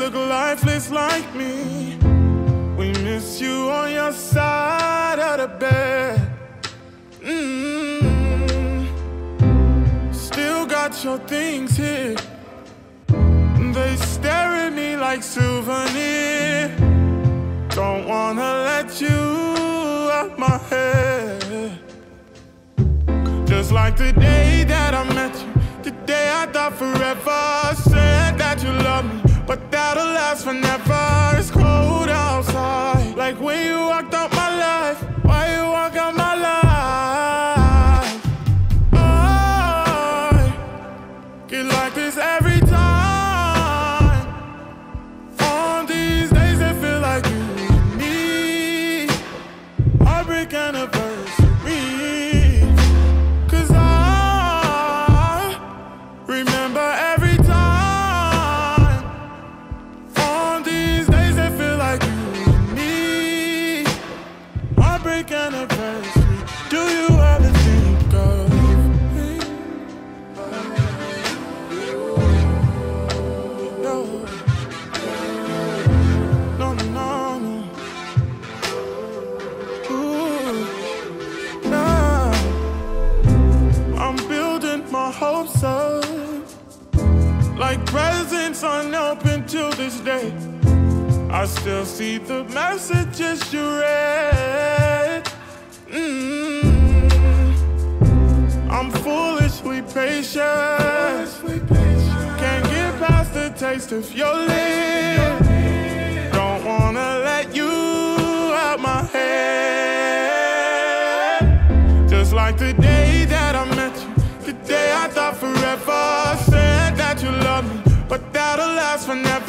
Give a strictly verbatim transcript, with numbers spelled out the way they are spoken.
look lifeless like me. We miss you on your side of the bed. Mm-hmm. Still got your things here. They stare at me like souvenirs. Don't wanna let you out my head. Just like the day that I met you, the day I thought forever. Said that you love me, but that'll last forever. It's cold outside, like when you walked out my life. Why you walk out my life? I get like this every time. On these days that feel like you and me. Heartbreak anniversary. Cause I remember every time. On these days that feel like you and me. Heartbreak anniversary. Do you ever think of me? No. No, no, no, no. Ooh, nah. I'm building my hopes up, like presents unopened till this day. I still see the messages you read. Mm-hmm. I'm foolishly patient. Can't get past the taste of your lips. Don't wanna let you out my head. Just like the day that I met you, the day I thought forever. Said that you love me, but that'll last forever.